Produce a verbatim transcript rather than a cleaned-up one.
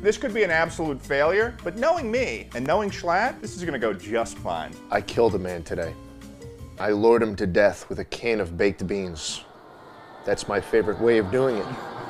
This could be an absolute failure, but knowing me and knowing Schlatt, this is gonna go just fine. I killed a man today. I lured him to death with a can of baked beans. That's my favorite way of doing it.